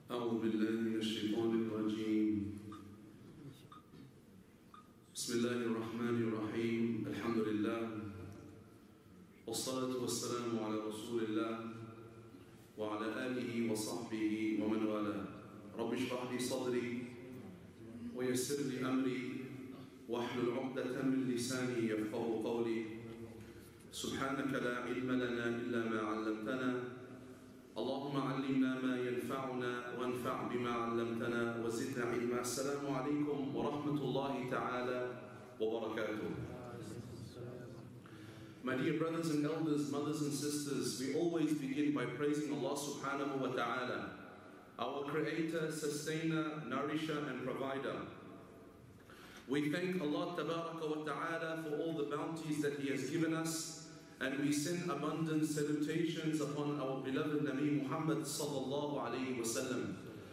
أعوذ بالله من الشيطان الرجيم. بسم الله الرحمن الرحيم. الحمد لله والصلاة والسلام على رسول الله وعلى آله وصحبه ومن والاه. رب اشرح لي صدري ويسر لي أمري واحلل عقدة من لساني يفقهوا قولي. سبحانك لا علم لنا إلا ما علمتنا. اللهم علمنا ما ينفعنا وانفع بما علمتنا وزدنا علما. السلام عليكم ورحمة الله تعالى وبركاته. My dear brothers and elders, mothers and sisters, we always begin by praising Allah subhanahu wa ta'ala, our creator, sustainer, nourisher and provider. We thank Allah tabaraka wa ta'ala for all the bounties that He has given us, and we send abundant salutations upon our beloved Nabi Muhammad sallallahu alayhi wa sallam.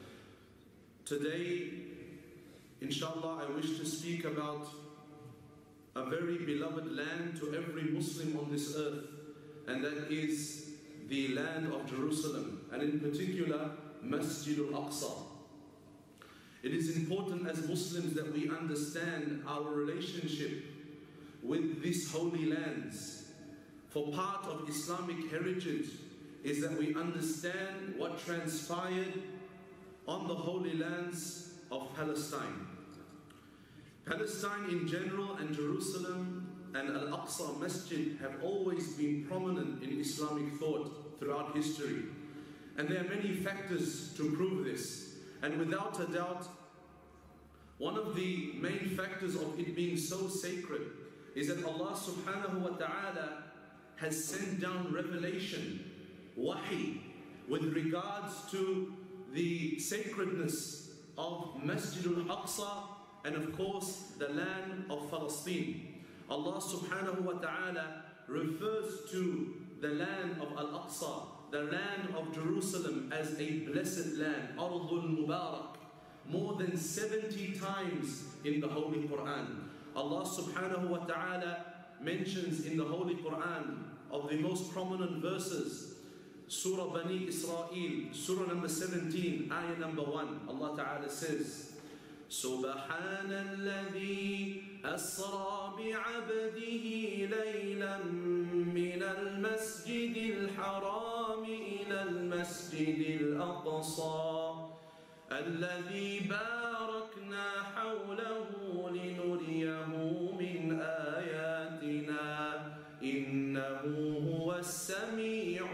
Today, inshallah, I wish to speak about a very beloved land to every Muslim on this earth, and that is the land of Jerusalem, and in particular, Masjid al-Aqsa. It is important as Muslims that we understand our relationship with these holy lands. For part of Islamic heritage is that we understand what transpired on the holy lands of Palestine. Palestine in general and Jerusalem and Al-Aqsa Masjid have always been prominent in Islamic thought throughout history. And there are many factors to prove this. And without a doubt, one of the main factors of it being so sacred is that Allah subhanahu wa ta'ala has sent down revelation, wahi, with regards to the sacredness of Masjid al-Aqsa and of course the land of Palestine. Allah subhanahu wa ta'ala refers to the land of Al-Aqsa, the land of Jerusalem, as a blessed land, Ardul Mubarak, more than 70 times in the Holy Quran. Allah subhanahu wa ta'ala mentions in the Holy Quran of the most prominent verses, Surah Bani Israel, Surah number 17, ayah number 1. Allah Ta'ala says, سبحان الذي أسرى بعبده ليلا من المسجد الحرام إلى المسجد الأقصى الذي باركنا حوله لنريه من آياتنا إنه هو السميع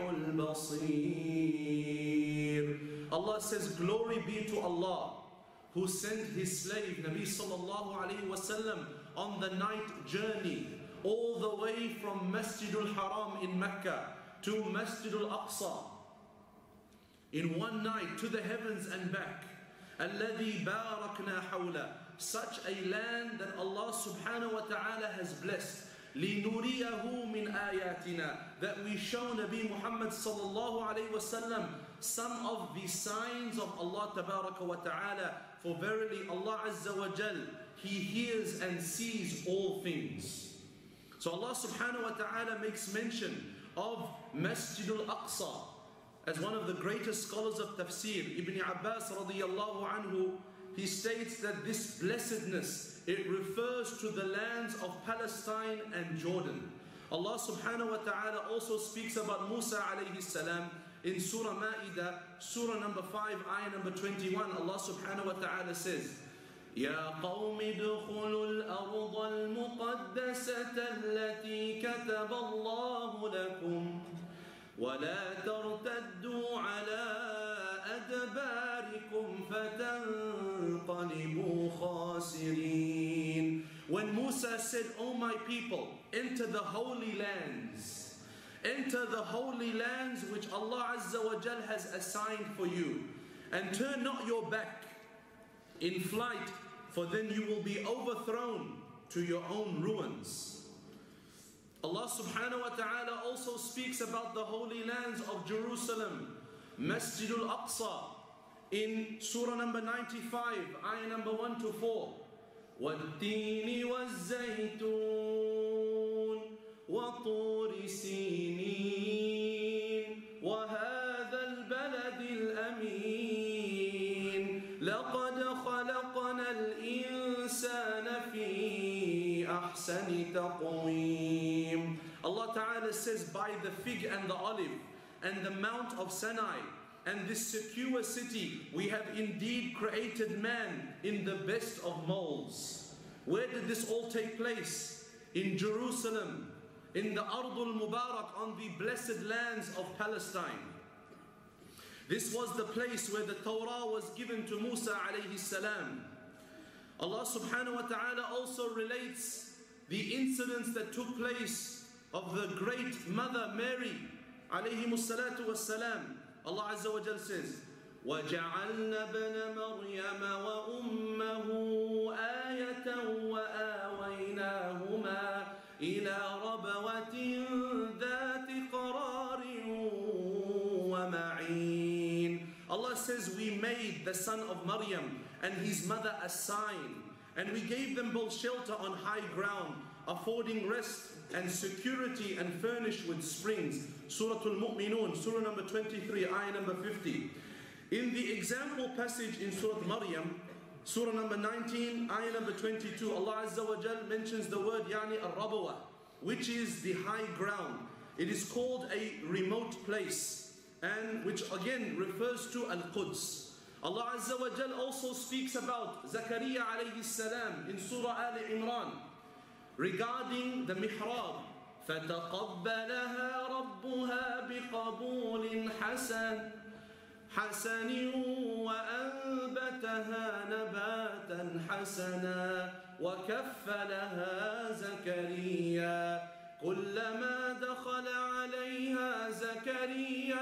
البصير. Allah says, glory be to Allah who sent His slave Nabi sallallahu alayhi wa sallam on the night journey all the way from Masjid al-Haram in Mecca to Masjid al-Aqsa in one night to the heavens and back. الذي باركنا حوله, such a land that Allah subhanahu wa ta'ala has blessed. لِنُرِيَهُ مِنْ آيَاتِنَا, that we show Nabi Muhammad sallallahu alayhi wa sallam some of the signs of Allah tabaraka wa ta'ala. For verily Allah azza wa jal, He hears and sees all things. So Allah subhanahu wa ta'ala makes mention of Masjid al-Aqsa as one of the greatest scholars of tafsir. Ibn Abbas radiyallahu anhu, he states that this blessedness, it refers to the lands of Palestine and Jordan. Allah subhanahu wa ta'ala also speaks about Musa alayhi salam in Surah Ma'idah, Surah number 5, ayah number 21. Allah subhanahu wa ta'ala says, يا قوم ادخلوا الأرض المقدسة التي كتب الله لكم ولا ترتدوا على أدباركم فتنقلبوا خاسرين. When Musa said, O my people, enter the holy lands, enter the holy lands which Allah Azza wa Jal has assigned for you, and turn not your back in flight, for then you will be overthrown to your own ruins. Allah subhanahu wa ta'ala also speaks about the holy lands of Jerusalem, Masjid al-Aqsa, in Surah number 95, ayah number 1 to 4. وَالتِّينِ وَالزَّيْتُونِ وَطُورِ سِينِينَ وَهَذَا الْبَلَدِ الْأَمِينِ تقويم. Allah Ta'ala says, by the fig and the olive and the Mount of Sinai and this secure city, we have indeed created man in the best of molds. Where did this all take place? In Jerusalem, in the Ardul Mubarak, on the blessed lands of Palestine. This was the place where the Torah was given to Musa alayhi salam. Allah subhanahu wa ta'ala also relates the incidents that took place of the great mother Mary alayhi salatu wassalam. Allah Azza wa Jal says, وَجَعَلْنَا بَنَ مَرْيَمَ وَأُمَّهُ آيَةً وَآوَيْنَاهُمَا إِلَى رَبْوَةٍ ذَاتِ قَرَارٍ وَمَعِينٍ. Allah says, we made the son of Maryam and his mother a sign, and we gave them both shelter on high ground, affording rest and security and furnished with springs. Surah Al-Mu'minun, Surah number 23, ayah number 50. In the example passage in Surah Maryam, Surah number 19, ayah number 22, Allah Azza wa Jal mentions the word Yani al-Rabwa, which is the high ground. It is called a remote place, and which again refers to Al-Quds. Allah Azza wa Jal also speaks about Zakaria alayhi salam in Surah Al-Imran regarding the mihrab. فَتَقَبَّلَهَا رَبُّهَا بِقَبُولٍ حَسَنٍ وَأَنبَتَهَا نَبَاتًا حَسَنًا وَكَفَّلَهَا زَكَرِيَّا كُلَّمَا دَخَلَ عَلَيْهَا زَكَرِيَّا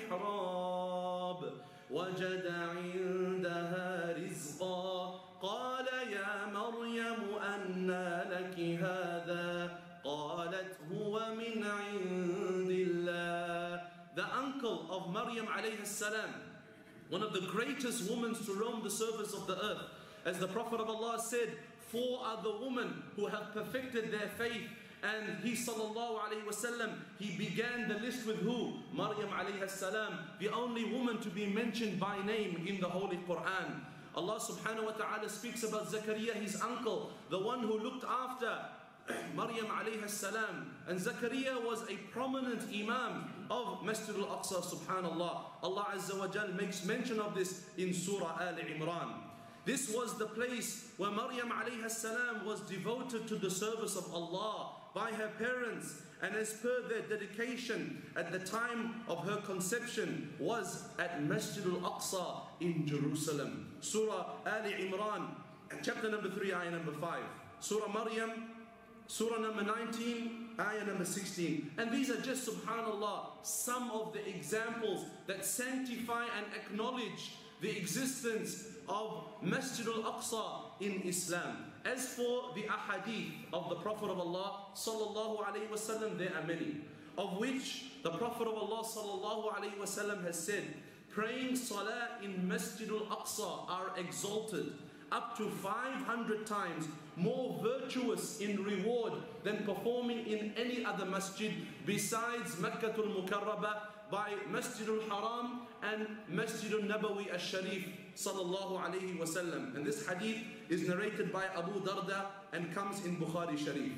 الْمِحْرَابَ وَجَدَ عِندَهَا رِزْقًا قَالَ يَا مَرْيَمُ أَنَّى لَكِ هَذَا قَالَتْ هُوَ مِنْ عِنْدِ اللَّهِ. The uncle of Maryam alayhi salam, one of the greatest women to roam the surface of the earth. As the Prophet of Allah said, 4 are the women who have perfected their faith. And he sallallahu alayhi wasallam, he began the list with who? Maryam alayhi salam, the only woman to be mentioned by name in the Holy Quran. Allah subhanahu wa ta'ala speaks about Zakaria, his uncle, the one who looked after Maryam alayhi salam. And Zakaria was a prominent imam of Masjid al-Aqsa, subhanallah. Allah Azza wa Jal makes mention of this in Surah Al-Imran. This was the place where Maryam alayhi salam was devoted to the service of Allah by her parents, and as per their dedication at the time of her conception was at Masjid al-Aqsa in Jerusalem. Surah Al-Imran, chapter number 3, ayah number 5. Surah Maryam, Surah number 19, ayah number 16. And these are just, subhanallah, some of the examples that sanctify and acknowledge the existence of Masjid al-Aqsa in Islam. As for the ahadith of the Prophet of Allah sallallahu alaihi wasallam, there are many, of which the Prophet of Allah sallallahu alaihi wasallam has said, praying salah in Masjid al-Aqsa are exalted up to 500 times more virtuous in reward than performing in any other masjid besides Makkatul Mukarraba, by Masjid al-Haram and Masjid al-Nabawi al-Sharif sallallahu alayhi wasallam. And this hadith is narrated by Abu Darda and comes in Bukhari Sharif.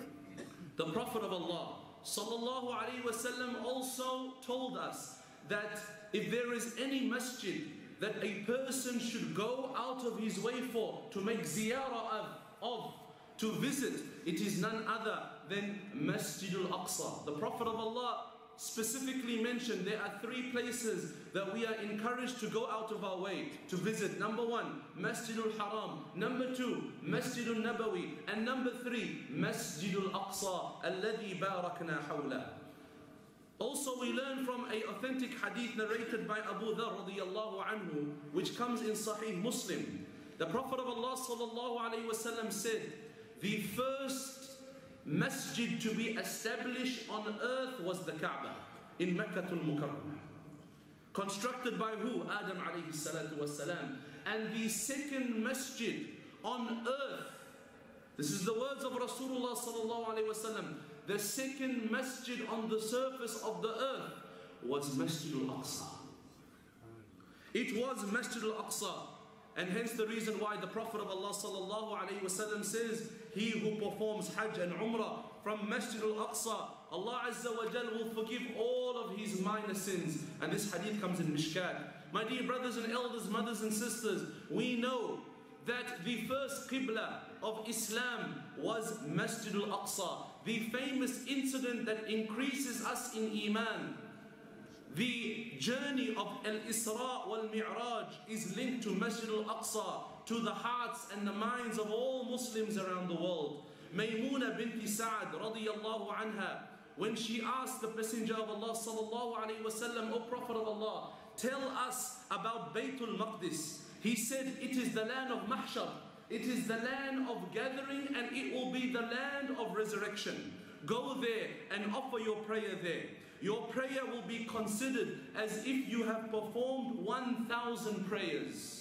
The Prophet of Allah sallallahu alayhi wasallam also told us that if there is any masjid that a person should go out of his way for, to make ziyarah of, to visit, it is none other than Masjid al-Aqsa. The Prophet of Allah specifically mentioned there are 3 places that we are encouraged to go out of our way to visit. Number 1, Masjid al-Haram. Number 2, Masjid al-Nabawi. And number 3, Masjid al-Aqsa, alladhi barakna hawla. Also, we learn from an authentic hadith narrated by Abu Dharr radiyallahu anhu, which comes in Sahih Muslim. The Prophet of Allah sallallahu alayhi wasallam said, the first masjid to be established on earth was the Kaaba in Makkah al-Mukarramah. Constructed by who? Adam alayhi salatu wasalam. And the second masjid on earth, this is the words of Rasulullah sallallahu alayhi wasallam, the second masjid on the surface of the earth was Masjid al-Aqsa. It was Masjid al-Aqsa. And hence the reason why the Prophet of Allah sallallahu alayhi wasallam says, he who performs Hajj and Umrah from Masjid al-Aqsa, Allah Azza wa Jal will forgive all of his minor sins. And this hadith comes in Mishkat. My dear brothers and elders, mothers and sisters, we know that the first Qibla of Islam was Masjid al-Aqsa, the famous incident that increases us in Iman. The journey of Al-Isra wal-Mi'raj is linked to Masjid al-Aqsa, to the hearts and the minds of all Muslims around the world. Maymuna binti Sa'ad radiyallahu anha, when she asked the Messenger of Allah sallallahu alayhi wa sallam, O Prophet of Allah, tell us about Baytul Maqdis. He said, it is the land of Mahshar, it is the land of gathering, and it will be the land of resurrection. Go there and offer your prayer there. Your prayer will be considered as if you have performed 1,000 prayers.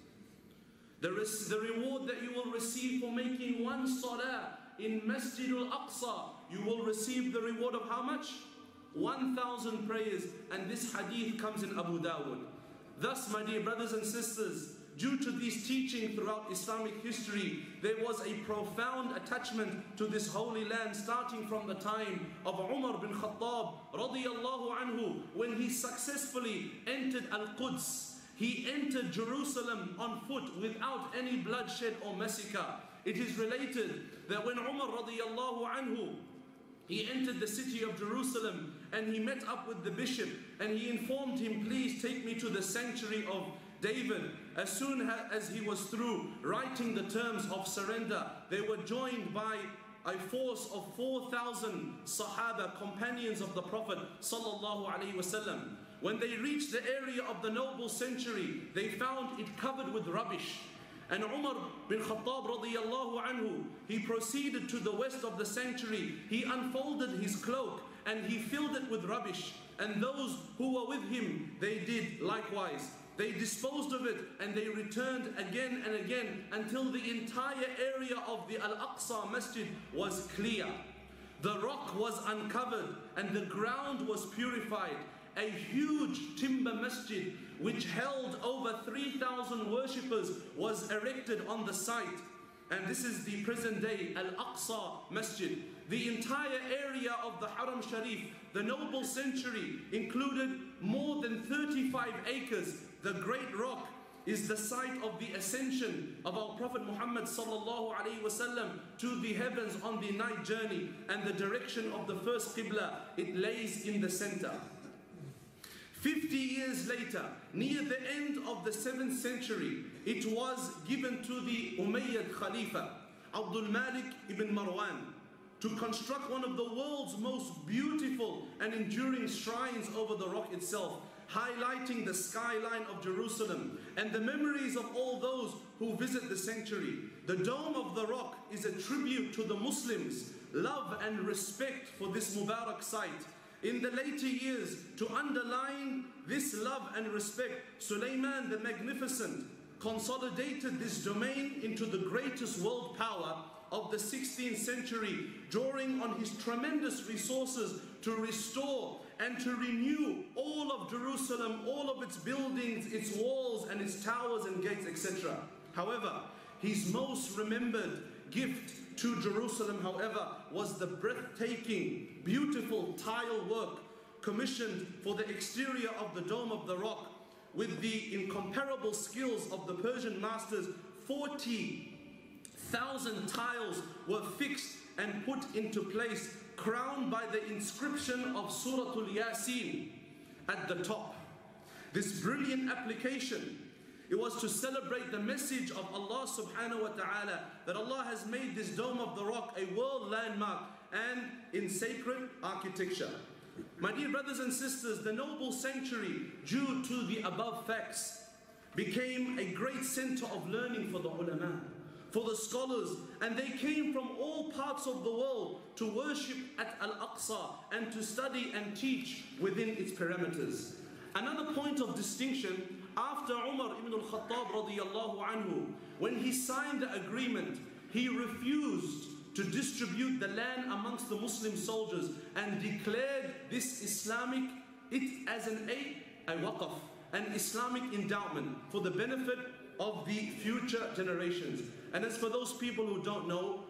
The reward that you will receive for making one salah in Masjid al-Aqsa, you will receive the reward of how much? 1,000 prayers. And this hadith comes in Abu Dawud. Thus, my dear brothers and sisters, due to these teachings throughout Islamic history, there was a profound attachment to this holy land, starting from the time of Umar bin Khattab radiyallahu anhu, when he successfully entered Al-Quds. He entered Jerusalem on foot without any bloodshed or massacre. It is related that when Umar radiyallahu anhu, he entered the city of Jerusalem and he met up with the bishop and he informed him, please take me to the sanctuary of David. As soon as he was through writing the terms of surrender, they were joined by a force of 4,000 Sahaba, companions of the Prophet sallallahu alaihi wasallam. When they reached the area of the noble sanctuary, they found it covered with rubbish. And Umar bin Khattab radiyallahu anhu, he proceeded to the west of the sanctuary. He unfolded his cloak and he filled it with rubbish. And those who were with him, they did likewise. They disposed of it and they returned again and again until the entire area of the Al-Aqsa Masjid was clear. The rock was uncovered and the ground was purified. A huge timber masjid which held over 3,000 worshippers was erected on the site. And this is the present day Al-Aqsa Masjid. The entire area of the Haram Sharif, the noble sanctuary, included more than 35 acres. The great rock is the site of the ascension of our Prophet Muhammad sallallahu alaihi wasallam to the heavens on the night journey, and the direction of the first Qibla, it lays in the center. 50 years later, near the end of the 7th century, it was given to the Umayyad Khalifa, Abdul Malik ibn Marwan, to construct one of the world's most beautiful and enduring shrines over the rock itself, highlighting the skyline of Jerusalem and the memories of all those who visit the sanctuary. The Dome of the Rock is a tribute to the Muslims' love and respect for this Mubarak site. In the later years, to underline this love and respect, Suleiman the Magnificent consolidated this domain into the greatest world power of the 16th century, drawing on his tremendous resources to restore and to renew all of Jerusalem, all of its buildings, its walls and its towers and gates, etc. However, his most remembered gift to Jerusalem, however, was the breathtaking, beautiful tile work commissioned for the exterior of the Dome of the Rock. With the incomparable skills of the Persian masters, 40,000 tiles were fixed and put into place, crowned by the inscription of Suratul Yasin at the top. This brilliant application, it was to celebrate the message of Allah subhanahu wa ta'ala, that Allah has made this Dome of the Rock a world landmark and in sacred architecture. My dear brothers and sisters, the noble sanctuary, due to the above facts, became a great center of learning for the ulama, for the scholars, and they came from all parts of the world to worship at Al-Aqsa and to study and teach within its parameters. Another point of distinction, after Umar ibn al-Khattab radiyallahu anhu, when he signed the agreement, he refused to distribute the land amongst the Muslim soldiers and declared this Islamic, it as a waqf, an Islamic endowment for the benefit of the future generations. And as for those people who don't know,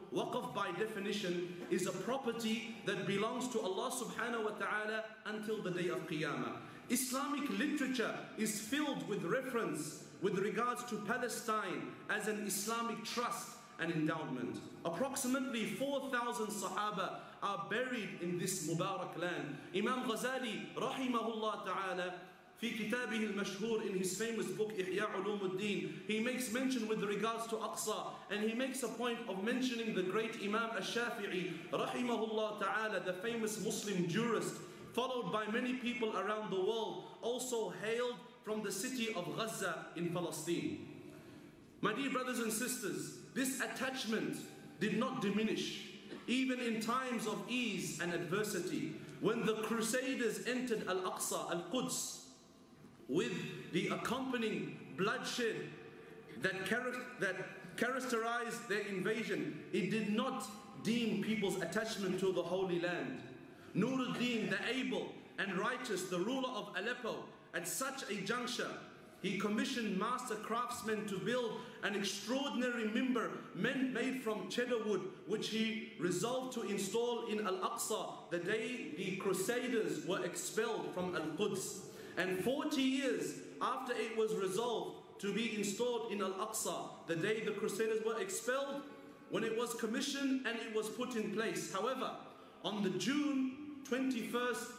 waqf by definition is a property that belongs to Allah subhanahu wa ta'ala until the day of Qiyamah. Islamic literature is filled with reference with regards to Palestine as an Islamic trust and endowment. Approximately 4,000 Sahaba are buried in this Mubarak land. Imam Ghazali, rahimahullah ta'ala, في كتابه المشهور, in his famous book إحياء علوم الدين, he makes mention with regards to Aqsa, and he makes a point of mentioning the great Imam al-Shafi'i, rahimahullah ta'ala, the famous Muslim jurist, followed by many people around the world, also hailed from the city of Gaza in Palestine. My dear brothers and sisters, this attachment did not diminish, even in times of ease and adversity. When the Crusaders entered Al-Aqsa, Al-Quds, with the accompanying bloodshed that characterized their invasion, it did not deem people's attachment to the Holy Land. Nuruddin, the able and righteous, the ruler of Aleppo, at such a juncture, he commissioned master craftsmen to build an extraordinary mimbar made from cedar wood, which he resolved to install in Al-Aqsa the day the Crusaders were expelled from Al-Quds. And 40 years after it was resolved to be installed in Al-Aqsa, the day the Crusaders were expelled, when it was commissioned and it was put in place. However, on the June 21st,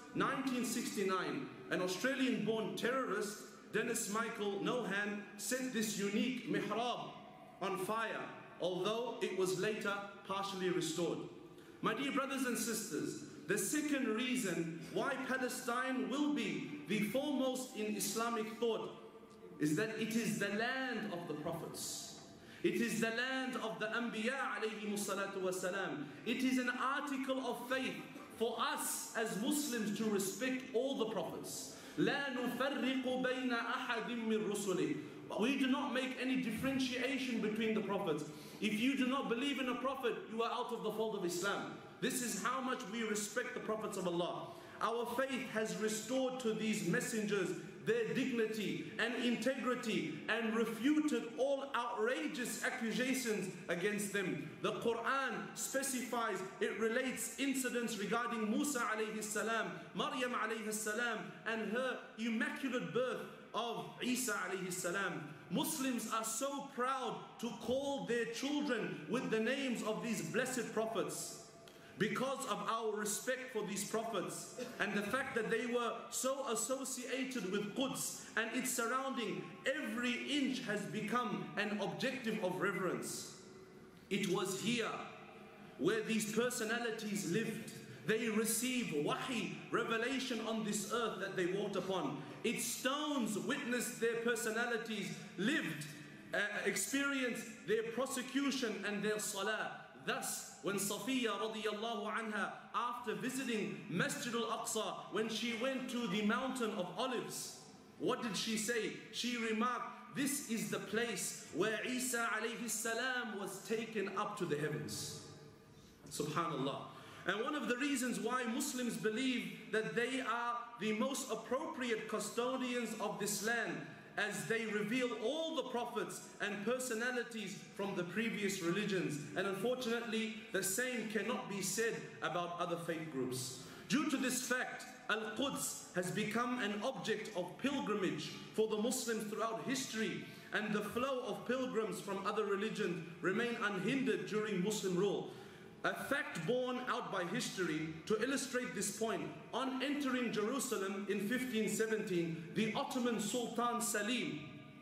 1969, an Australian-born terrorist, Dennis Michael Nohan, set this unique mihrab on fire, although it was later partially restored. My dear brothers and sisters, the second reason why Palestine will be the foremost in Islamic thought is that it is the land of the prophets. It is the land of the Anbiya alayhimu salatu wasalam. It is an article of faith for us as Muslims to respect all the prophets. لا نفرق بين أحد من رسله. We do not make any differentiation between the prophets. If you do not believe in a prophet, you are out of the fold of Islam. This is how much we respect the prophets of Allah. Our faith has restored to these messengers their dignity and integrity and refuted all outrageous accusations against them. The Quran specifies, it relates incidents regarding Musa alayhi salam, Maryam alayhi salam, and her immaculate birth of Isa alayhi salam. Muslims are so proud to call their children with the names of these blessed prophets, because of our respect for these prophets and the fact that they were so associated with Quds and its surrounding. Every inch has become an objective of reverence. It was here where these personalities lived. They received wahi, revelation on this earth that they walked upon. Its stones witnessed their personalities, lived, experienced their prosecution and their salah. Thus, when Safiya radiyallahu anha, after visiting Masjid al-Aqsa, when she went to the mountain of olives, what did she say? She remarked, this is the place where Isa alayhi salam was taken up to the heavens. Subhanallah. And one of the reasons why Muslims believe that they are the most appropriate custodians of this land, as they reveal all the prophets and personalities from the previous religions. And unfortunately, the same cannot be said about other faith groups. Due to this fact, Al-Quds has become an object of pilgrimage for the Muslims throughout history, and the flow of pilgrims from other religions remain unhindered during Muslim rule. A fact borne out by history to illustrate this point: on entering Jerusalem in 1517, the Ottoman Sultan Salim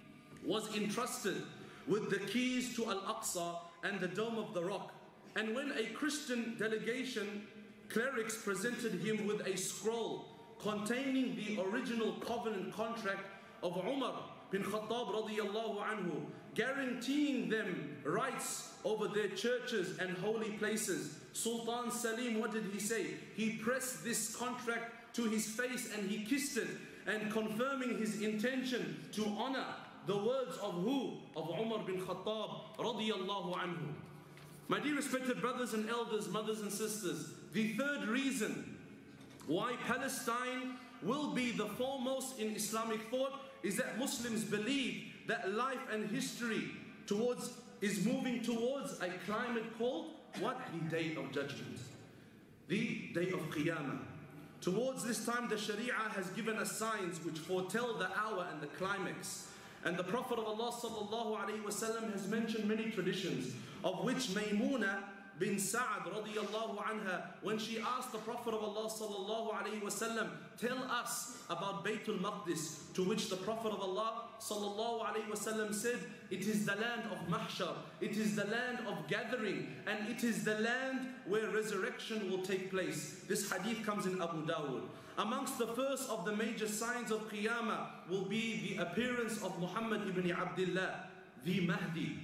was entrusted with the keys to Al-Aqsa and the Dome of the Rock. And when a Christian delegation, clerics presented him with a scroll containing the original covenant contract of Umar bin Khattab radiyallahu anhu, guaranteeing them rights over their churches and holy places, Sultan Salim, what did he say? He pressed this contract to his face and he kissed it, and confirming his intention to honor the words of who? Of Umar bin Khattab radiyallahu anhu. My dear respected brothers and elders, mothers and sisters, the third reason why Palestine will be the foremost in Islamic thought is that Muslims believe that life and history is moving towards a climate called What? The Day of Judgment. The Day of Qiyamah. Towards this time, the Sharia has given us signs which foretell the hour and the climax. And the Prophet of Allah sallallahu alaihi wasallam has mentioned many traditions, of which Maymuna bin Sa'ad radiyallahu anha, when she asked the Prophet of Allah sallallahu alaihi wasallam, tell us about Baytul Maqdis, to which the Prophet of Allah sallallahu alaihi wasallam said, it is the land of mahshar, it is the land of gathering, and it is the land where resurrection will take place. This hadith comes in Abu Dawud. Amongst the first of the major signs of Qiyamah will be the appearance of Muhammad ibn Abdullah, the Mahdi.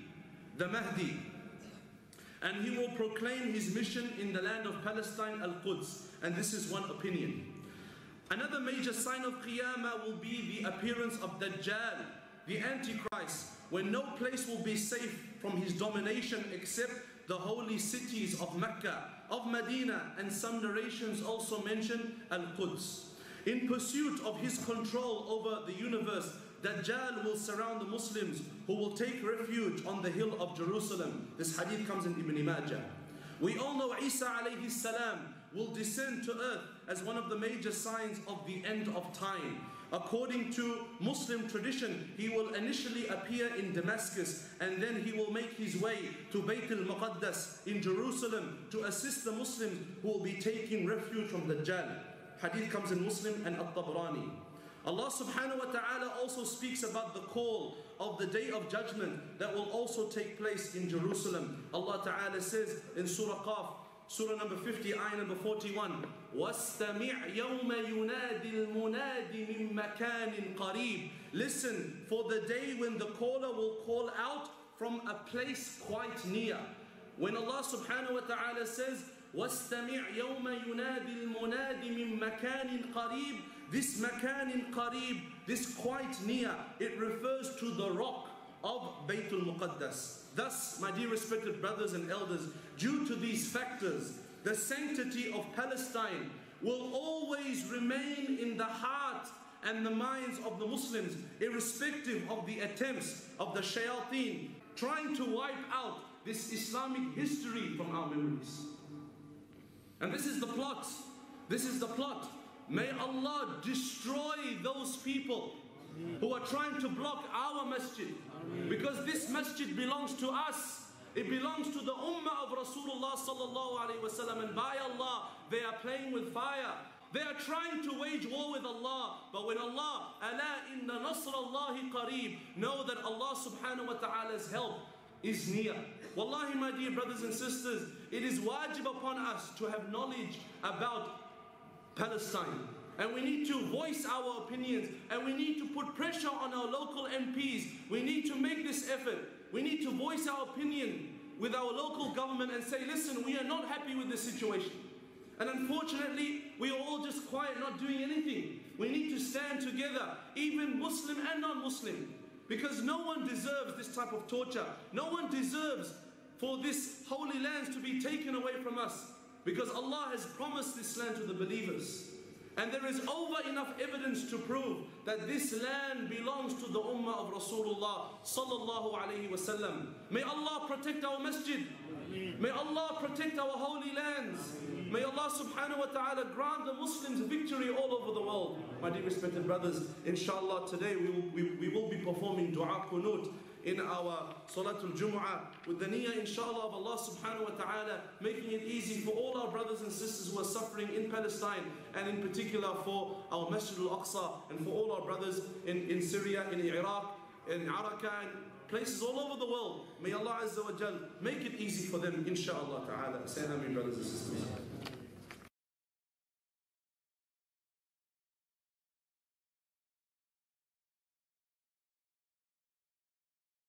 And he will proclaim his mission in the land of Palestine, Al-Quds. And this is one opinion. Another major sign of Qiyamah will be the appearance of Dajjal, the Antichrist, when no place will be safe from his domination except the holy cities of Mecca, of Medina, and some narrations also mention Al-Quds. In pursuit of his control over the universe, Dajjal will surround the Muslims who will take refuge on the hill of Jerusalem. This hadith comes in Ibn Majah. We all know Isa alayhi salam will descend to earth as one of the major signs of the end of time. According to Muslim tradition, he will initially appear in Damascus, and then he will make his way to Bayt al-Muqaddas in Jerusalem to assist the Muslims who will be taking refuge from Dajjal. Hadith comes in Muslim and At-Tabrani. Allah subhanahu wa ta'ala also speaks about the call of the Day of Judgment that will also take place in Jerusalem. Allah ta'ala says in Surah Qaf, Surah number 50, ayah number 41, وَاسْتَمِعْ يَوْمَ يُنَادِ الْمُنَادِ مِن مَكَانٍ قَرِيبٍ. Listen for the day when the caller will call out from a place quite near. When Allah subhanahu wa ta'ala says, وَاسْتَمِعْ يَوْمَ يُنَادِ الْمُنَادِ مِن مَكَانٍ قَرِيبٍ, this makanin qarib, this quite near, it refers to the rock of Baytul Muqaddas. Thus, my dear respected brothers and elders, due to these factors, the sanctity of Palestine will always remain in the heart and the minds of the Muslims, irrespective of the attempts of the shayateen trying to wipe out this Islamic history from our memories. And this is the plot. This is the plot. May Allah destroy those people who are trying to block our masjid. Because this masjid belongs to us. It belongs to the ummah of Rasulullah sallallahu alaihi wasallam. And by Allah, they are playing with fire. They are trying to wage war with Allah. But when Allah, أَلَا إِنَّ نَصْرَ اللَّهِ قَرِيبٌ, know that Allah subhanahu wa ta'ala's help is near. Wallahi, my dear brothers and sisters, it is wajib upon us to have knowledge about Palestine. And we need to voice our opinions, and we need to put pressure on our local MPs. We need to make this effort. We need to voice our opinion with our local government and say, listen, we are not happy with this situation. And unfortunately, we are all just quiet, not doing anything. We need to stand together, even Muslim and non-Muslim, because no one deserves this type of torture. No one deserves for this holy lands to be taken away from us, because Allah has promised this land to the believers. And there is over enough evidence to prove that this land belongs to the ummah of Rasulullah sallallahu alayhi wasallam. May Allah protect our masjid. May Allah protect our holy lands. May Allah subhanahu wa ta'ala grant the Muslims victory all over the world. My dear respected brothers, inshallah today we will be performing dua qunut in our Salatul Jumu'ah with the niyyah inshallah of Allah subhanahu wa ta'ala making it easy for all our brothers and sisters who are suffering in Palestine, and in particular for our Masjid al-Aqsa, and for all our brothers in Syria, in Iraq, in Araka, and places all over the world. May Allah Azza wa Jal make it easy for them inshallah ta'ala. Say ameen, brothers and sisters.